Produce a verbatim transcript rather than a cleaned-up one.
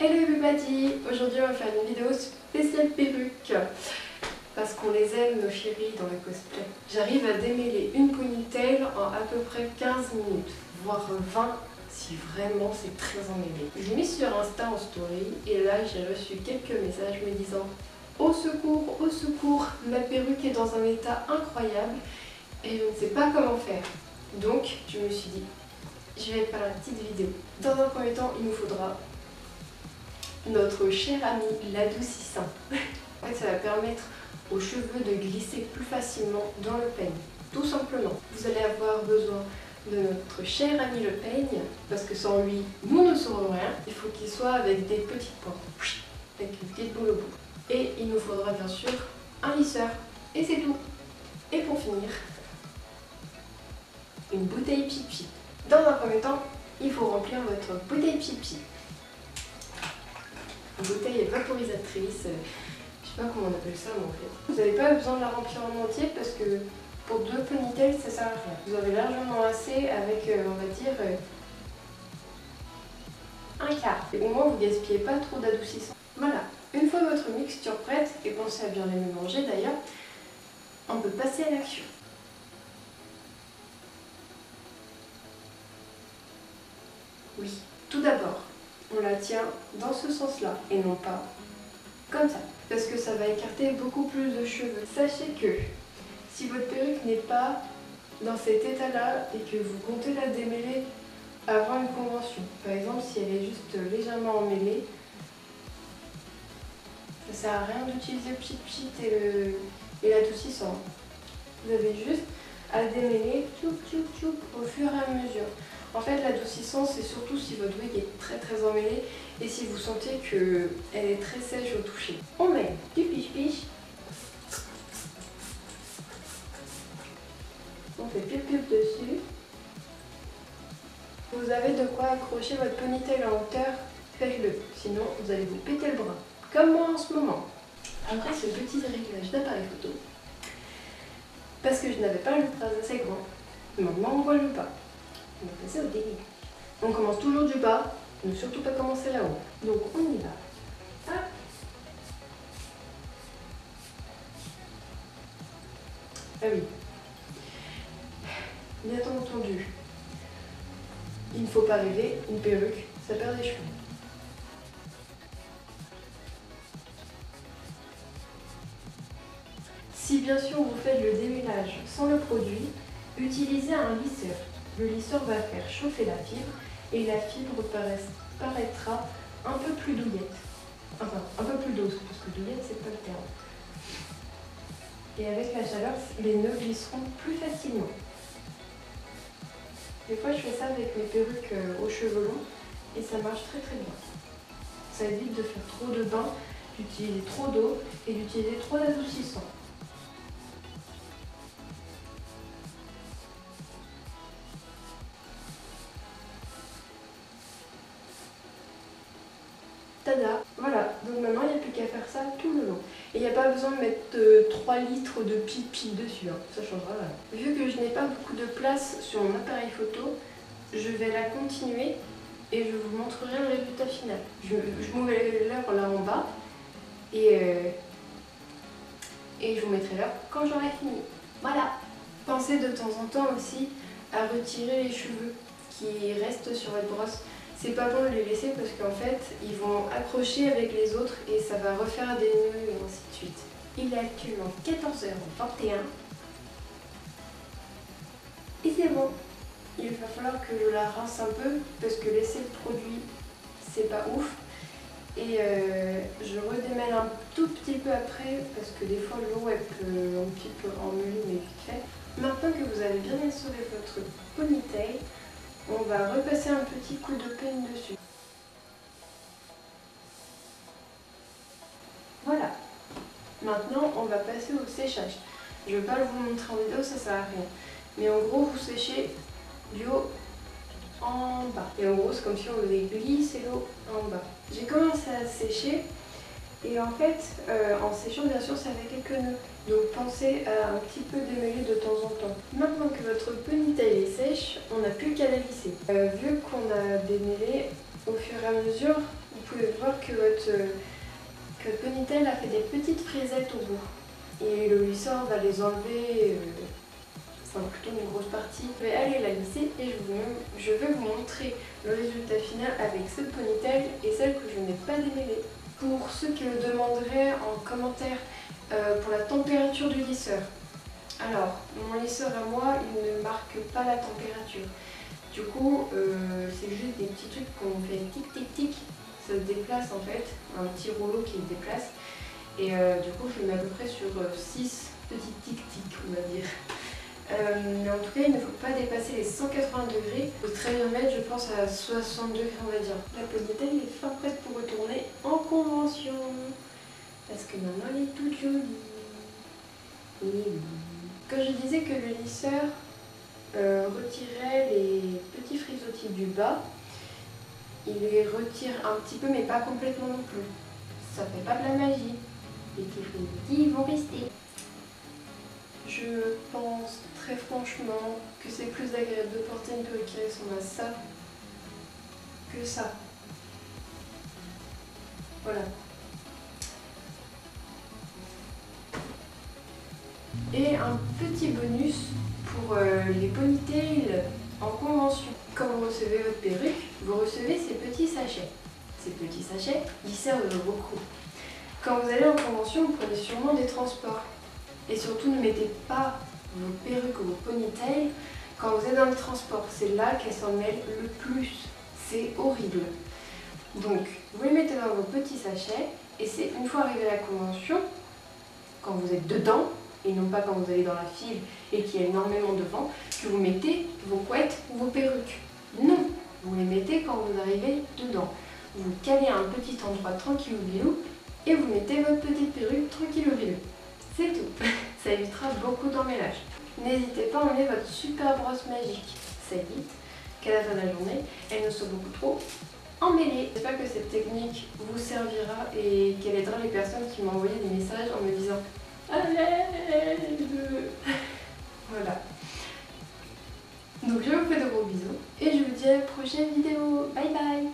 Hello everybody! Aujourd'hui on va faire une vidéo spéciale perruque parce qu'on les aime nos chéris dans le cosplay. J'arrive à démêler une ponytail en à peu près quinze minutes, voire vingt si vraiment c'est très emmêlé. Je l'ai mis sur Insta en story et là j'ai reçu quelques messages me disant au secours, au secours, ma perruque est dans un état incroyable et je ne sais pas comment faire. Donc je me suis dit, je vais faire la petite vidéo. Dans un premier temps, il nous faudra notre cher ami l'adoucissant. En fait, ça va permettre aux cheveux de glisser plus facilement dans le peigne. Tout simplement. Vous allez avoir besoin de notre cher ami le peigne, parce que sans lui, nous ne saurons rien. Il faut qu'il soit avec des petits points, avec une petite boule au bout. Et il nous faudra bien sûr un lisseur. Et c'est tout. Et pour finir, une bouteille pipi. Dans un premier temps, il faut remplir votre bouteille pipi. Une bouteille vaporisatrice, je sais pas comment on appelle ça mais en fait. Vous n'avez pas besoin de la remplir en entier parce que pour deux ponytails ça sert à rien. Vous avez largement assez avec, euh, on va dire, euh, un quart. Et au moins vous gaspillez pas trop d'adoucissant. Voilà, une fois votre mixture prête, et pensez à bien les mélanger d'ailleurs, on peut passer à l'action. Oui, tout d'abord, on la tient dans ce sens-là et non pas comme ça, parce que ça va écarter beaucoup plus de cheveux. Sachez que si votre perruque n'est pas dans cet état-là et que vous comptez la démêler avant une convention, par exemple si elle est juste légèrement emmêlée, ça sert à rien d'utiliser le pchit pchit et le et l'adoucissant. Vous avez juste à démêler tchoup tchoup tchoup au fur et à mesure. En fait, l'adoucissant, c'est surtout si votre wig est très très emmêlé et si vous sentez qu'elle est très sèche au toucher. On met du piche-piche. On fait pip-pip dessus. Vous avez de quoi accrocher votre ponytail en hauteur, faites-le. Sinon, vous allez vous péter le bras. Comme moi en ce moment. Après ce petit réglage d'appareil photo, parce que je n'avais pas le bras assez grand, maintenant on voit le bas. On va passer au délire. On commence toujours du bas, ne surtout pas commencer là-haut. Donc on y va. Hop. Ah oui. Bien entendu, il ne faut pas rêver, une perruque, ça perd des cheveux. Si bien sûr vous faites le démêlage sans le produit, utilisez un lisseur. Le lisseur va faire chauffer la fibre et la fibre paraîtra un peu plus douillette. Enfin, un peu plus douce, parce que douillette c'est pas le terme. Et avec la chaleur, les nœuds glisseront plus facilement. Des fois je fais ça avec mes perruques aux cheveux longs et ça marche très très bien. Ça évite de faire trop de bains, d'utiliser trop d'eau et d'utiliser trop d'adoucissant. Tada! Voilà, donc maintenant il n'y a plus qu'à faire ça tout le long. Et il n'y a pas besoin de mettre euh, trois litres de pipi dessus, hein. Ça changera rien. Vu que je n'ai pas beaucoup de place sur mon appareil photo, je vais la continuer et je vous montrerai le résultat final. Je, je vous mets l'heure là en bas et, euh, et je vous mettrai l'heure quand j'aurai fini. Voilà! Pensez de temps en temps aussi à retirer les cheveux qui restent sur votre brosse. C'est pas bon de les laisser parce qu'en fait, ils vont accrocher avec les autres et ça va refaire des nœuds et ainsi de suite. Il est actuellement quatorze heures vingt et un. Et c'est bon. Il va falloir que je la rince un peu parce que laisser le produit, c'est pas ouf. Et euh, je redémêle un tout petit peu après parce que des fois l'eau elle peut un petit peu emmêler mais vite fait. Maintenant que vous avez bien essoré votre ponytail, on va repasser un petit coup de peigne dessus. Voilà. Maintenant, on va passer au séchage. Je ne vais pas vous montrer en vidéo, ça sert à rien. Mais en gros, vous séchez du haut en bas. Et en gros, c'est comme si on faisait glisser l'eau en bas. J'ai commencé à sécher. Et en fait, euh, en séchant, bien sûr, ça fait quelques nœuds. Donc pensez à un petit peu démêler de temps en temps. Maintenant que votre ponytail est sèche, on n'a plus qu'à la lisser. Euh, vu qu'on a démêlé, au fur et à mesure, vous pouvez voir votre, que votre ponytail a fait des petites frisettes au bout. Et le lisseur va les enlever, euh, enfin plutôt une grosse partie. Je vais aller la lisser et je, vous, je vais vous montrer le résultat final avec cette ponytail et celle que je n'ai pas démêlée. Pour ceux qui le demanderaient en commentaire euh, pour la température du lisseur. Alors, mon lisseur à moi, il ne marque pas la température. Du coup, euh, c'est juste des petits trucs qu'on fait tic tic tic. Ça se déplace en fait, un petit rouleau qui se déplace. Et euh, du coup, je le mets à peu près sur six petits tic tic, on va dire. Euh, mais en tout cas, il ne faut pas dépasser les cent quatre-vingts degrés. Il faut très bien mettre, je pense, à soixante degrés, on va dire. La ponytail est fin prête pour retourner en convention. Parce que maintenant, elle est toute jolie. Et oui. Quand je disais que le lisseur euh, retirait les petits frisottis du bas, il les retire un petit peu, mais pas complètement non plus. Ça fait pas de la magie. Les petits frisottis vont rester. Je pense très franchement que c'est plus agréable de porter une perruque qui ressemble à ça que ça. Voilà. Et un petit bonus pour euh, les ponytails en convention. Quand vous recevez votre perruque, vous recevez ces petits sachets. Ces petits sachets, ils servent beaucoup. Quand vous allez en convention, vous prenez sûrement des transports. Et surtout, ne mettez pas vos perruques ou vos ponytails quand vous êtes dans le transport. C'est là qu'elles s'en mêlent le plus. C'est horrible. Donc, vous les mettez dans vos petits sachets et c'est une fois arrivé à la convention, quand vous êtes dedans, et non pas quand vous allez dans la file et qu'il y a énormément de vent, que vous mettez vos couettes ou vos perruques. Non, vous les mettez quand vous arrivez dedans. Vous calez à un petit endroit tranquille ou bilou et vous mettez votre petite perruque tranquille ou bilou. C'est tout. Ça évitera beaucoup d'emmêlage. N'hésitez pas à emmener votre super brosse magique. Ça évite qu'à la fin de la journée, elle ne soit beaucoup trop emmêlée. J'espère que cette technique vous servira et qu'elle aidera les personnes qui m'ont envoyé des messages en me disant à l'aide. Voilà. Donc je vous fais de gros bisous et je vous dis à la prochaine vidéo. Bye bye.